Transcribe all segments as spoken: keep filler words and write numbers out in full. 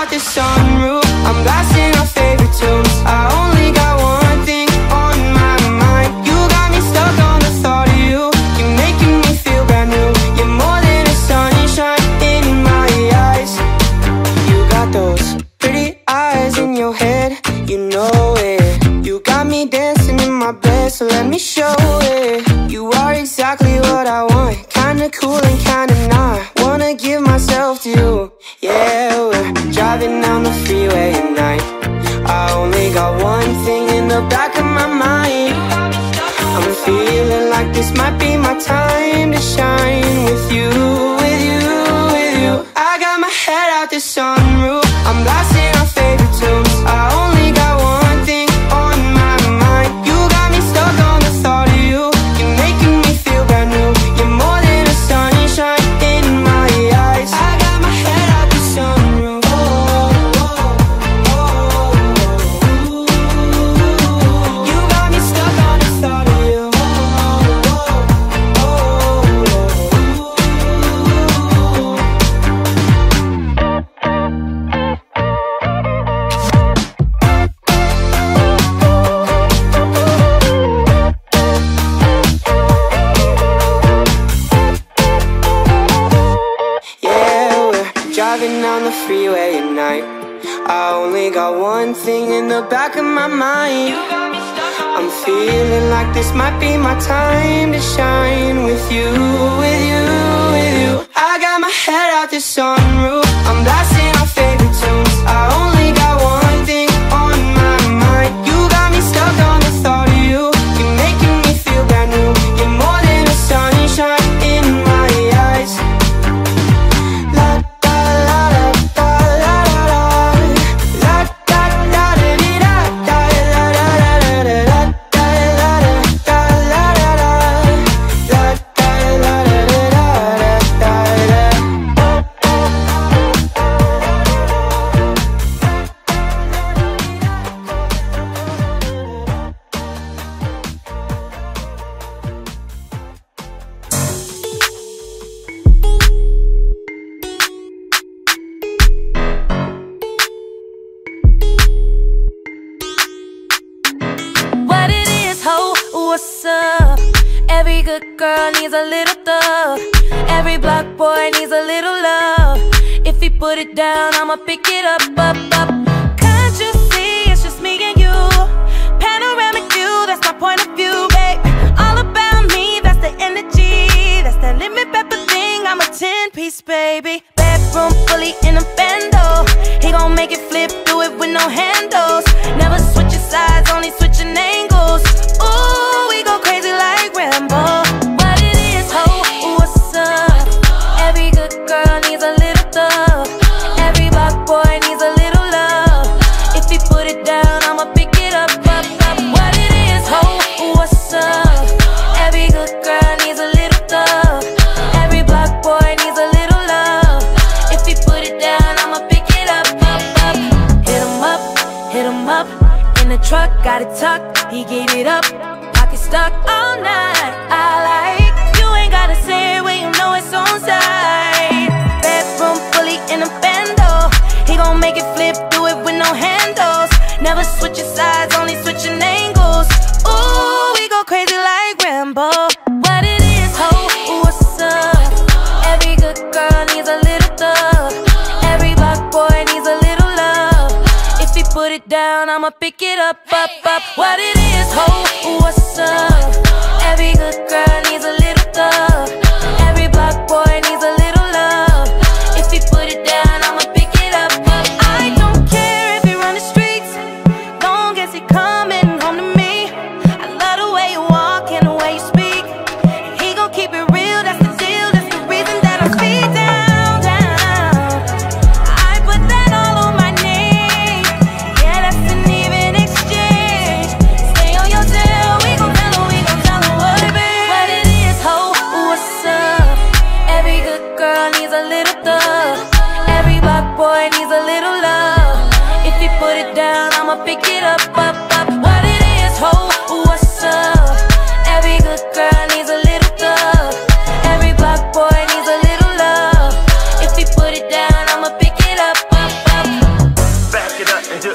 out the sunroof, I'm blasting our favorite tunes. I only got one thing on my mind. You got me stuck on the thought of you. You're making me feel brand new. You're more than a sunshine in my eyes. You got those pretty eyes in your head, you know it. You got me dancing in my bed, so let me show it. You are exactly what I want, kinda cool and kinda not. Wanna give myself to you. Yeah, we're driving down the freeway at night. I only got one thing in the back of my mind. I'm feeling like this might be my time to shine. With you, with you, with you. I got my head out the sunroof, I'm blasting our favorite tunes. I only got one thing on my mind. You got me stuck on the thought of you. You're making me feel brand new. You're more than a sunshine in my eyes. I got my head out the sunroof. Oh, oh, oh, oh. You got me stuck on the thought of you. Oh, oh, driving down the freeway at night. I only got one thing in the back of my mind. I'm feeling like this might be my time to shine. With you, with you, with you. I got my head out the sunroof, I'm blasting our favorite tunes. I only got one thing on my mind. You got me stuck on the thought of you. You're making me feel brand new. You're more than a sunshine in my eyes. What's up? Every good girl needs a little thug. Every block boy needs a little love. If he put it down, I'ma pick it up, up, up. Can't you see it's just me and you? Panoramic view, that's my point of view, babe. All about me, that's the energy. That's that lemon pepper thing, I'm a ten-piece, baby. Bedroom fully in a bando. He gon' make it flip, do it with no handles. Never switching sides, only switching angles. Ooh, we go crazy like Rambo. What it is, ho, what's up? Every good girl needs a little thug. Every block boy needs a little love. If he put it down, I'ma pick it up, up, up. What it is, ho, what's up? Every good girl needs a little thug. Every block boy needs a little love. If he put it down, I'ma pick it up, up, up. Hit him up, hit him up. In the truck, got it tucked, he gave it up. Pocket stuck all night, I like. You ain't gotta say it when you know it's on side. Bedroom fully in a bando. He gon' make it flip, do it with no handles. Never switching sides, only switching angles. Ooh, we go crazy like Rambo. What it is, ho, what's up? Every good girl needs a little thug. Every block boy needs a little love. If he put it down, I'ma pick it up, up, up. What it is, ho, what's up? Every good girl needs a little thug. Every block boy needs a little love. If he put it down, I'ma pick it up, up. I don't care if he run the streets, long as he coming home to me. I love the way you walk and the way you speak. He gon' keep it real, that's the deal. That's the reason that I'm speed down, down. I put that all on my name. Yeah, that's an even exchange. Stay on your tail, we gon' tell her, we gon' tell her what it be. What it is, ho, what's up? Every good girl needs a little thug. Every block boy needs a little love. If he put it down, I'ma pick it up, up, up. What it is, ho, what's up? Every good girl needs a little thug. Every block boy needs a little love. If he put it down, I'ma pick it up, up, up.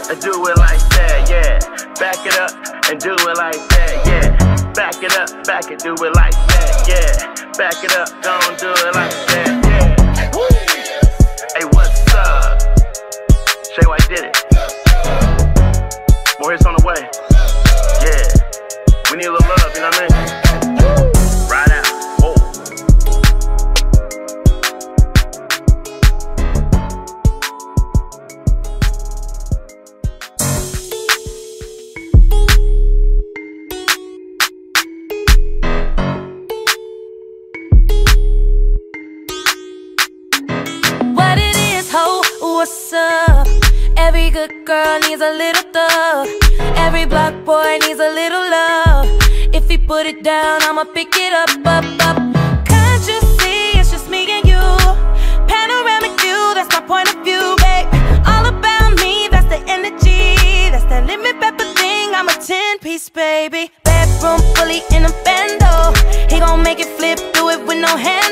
and do it like that, yeah. Back it up and do it like that, yeah. Back it up, back it, do it like that, yeah. Back it up, don't do it like that, yeah. Woo. Hey, what's up? Shay White did it. More hits on the way. Yeah. We need a little love, you know what I mean? Right out. Oh. What it is, ho, what's up? Every good girl needs a little thug. Every block boy needs a little love. If he put it down, I'ma pick it up, up, up. Can't you see it's just me and you? Panoramic view, that's my point of view, babe. All about me, that's the energy. That's that lemon pepper thing, I'm a ten-piece, baby. Bedroom fully in a bando. He gon' make it flip, do it with no hands.